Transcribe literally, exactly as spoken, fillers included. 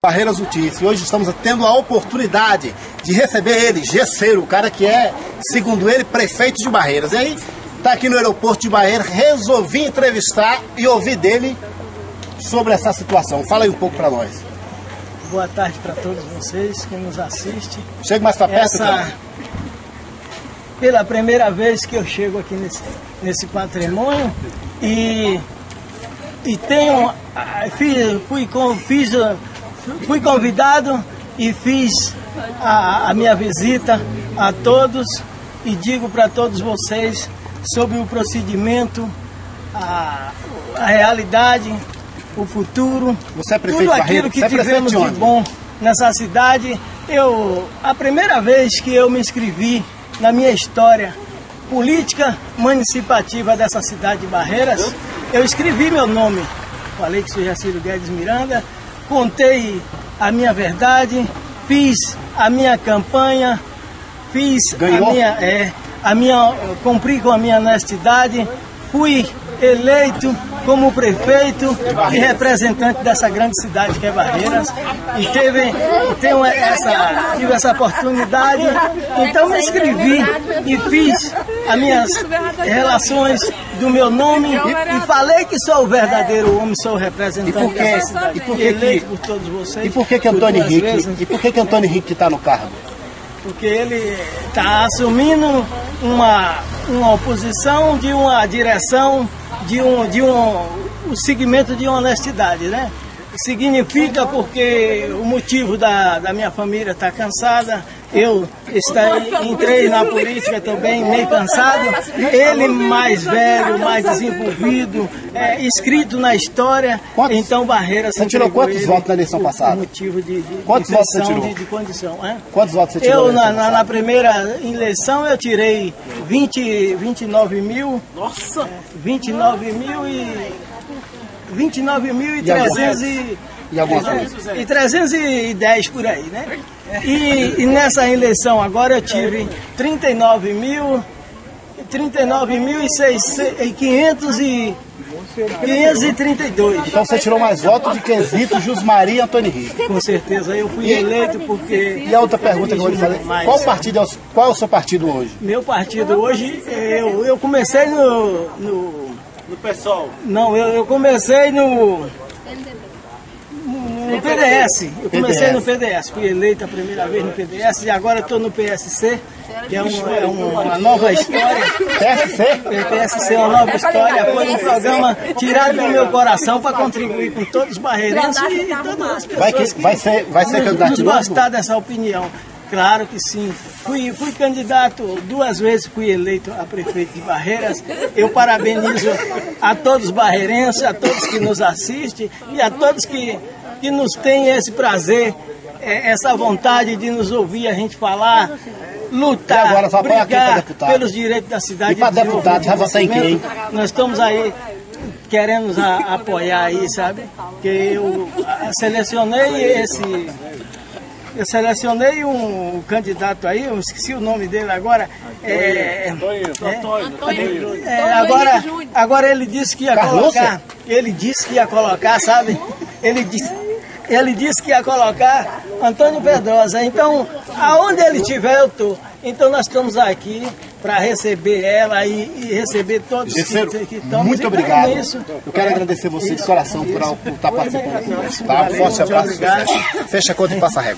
Barreiras Notícias. Hoje estamos tendo a oportunidade de receber ele, Gesseiro, o cara que é, segundo ele, prefeito de Barreiras. E aí, está aqui no aeroporto de Barreiras, resolvi entrevistar e ouvir dele sobre essa situação. Fala aí um pouco para nós. Boa tarde para todos vocês que nos assistem. Chega mais para perto, Essa... cara. Pela primeira vez que eu chego aqui nesse, nesse patrimônio e, e tenho, fiz, fui, fiz, fui convidado e fiz a, a minha visita a todos e digo para todos vocês sobre o procedimento, a, a realidade, o futuro, Você é prefeito tudo de aquilo Barreiras? que Você é tivemos prefeito de de bom nessa cidade. Eu, a primeira vez que eu me inscrevi na minha história política municipal dessa cidade de Barreiras, eu escrevi meu nome. Falei que sou Jacílio Guedes Miranda, contei a minha verdade, fiz a minha campanha, fiz Ganhou? a minha, é, a minha, cumpri com a minha honestidade, fui eleito como prefeito e representante dessa grande cidade que é Barreiras e teve, tenho essa, tive essa oportunidade, então me inscrevi e fiz as minhas relações do meu nome e falei que sou o verdadeiro homem, sou o representante E por que, dessa cidade, e por que, eleito que, por todos vocês. E por que que Antônio por duas Henrique, vezes. e por que que Antônio Henrique está no cargo? Porque ele está assumindo uma, uma oposição de uma direção, de um, de um, um segmento de honestidade, né? Significa porque o motivo da, da minha família está cansada, eu está, entrei na política também meio cansado, ele mais velho, mais desenvolvido, é, inscrito na história, Quantos? Então Barreiras... Você tirou quantos votos na eleição passada? Motivo de, de, Quantos de votos você tirou? De, de condição, é? Quantos votos você tirou? Eu, na, na, na primeira eleição, eu tirei vinte, vinte e nove mil. Nossa! É, vinte e nove mil e... vinte e nove mil e trezentos e... E alguma coisa? E trezentos e dez por aí, né? E, e nessa eleição agora eu tive trinta e nove mil, trinta e nove mil e quinhentos e trinta e dois. Então você tirou mais votos de Quesito, Jusmari e Antônio Henrique. Com certeza, eu fui E- eleito porque... E a outra pergunta que eu vou lhe fazer, Mas- qual, partido é o, qual é o seu partido hoje? Meu partido hoje, eu, eu comecei no... no No pessoal. não, eu, eu comecei no... No P D S, eu comecei no P D S, fui eleito a primeira vez no P D S e agora estou no P S C, que é, um, é um, uma nova história. P S C? P S C é uma nova história, foi um programa tirado do meu coração para contribuir com todos os barreirenses e todas as pessoas Vai, que, vai ser, vai ser nos, candidato nos de novo? gostar dessa opinião. Claro que sim. Fui, fui candidato duas vezes, fui eleito a prefeito de Barreiras. Eu parabenizo a todos os barreirenses, a todos que nos assistem e a todos que, que nos têm esse prazer, é, essa vontade de nos ouvir a gente falar, lutar, E agora, só apoia quem pra brigar deputado? pelos direitos da cidade. E pra deputado, já votar em quem? Nós estamos aí queremos a, apoiar aí, sabe? Que eu a, selecionei esse... Eu selecionei um candidato aí, eu esqueci o nome dele agora. É, Antônio. é, é, agora, agora ele disse que ia Carlúcia? colocar. Ele disse que ia colocar, sabe? Ele disse, ele disse que ia colocar Antônio Pedrosa. Então, aonde ele estiver, eu estou. Então nós estamos aqui para receber ela e, e receber todos Gesseiro, que, que estamos. muito Então, obrigado. é isso. Eu quero agradecer você de coração por, por estar participando conosco. Tá? Um Valeu, forte muito abraço. obrigado. Fecha a conta e passa a régua.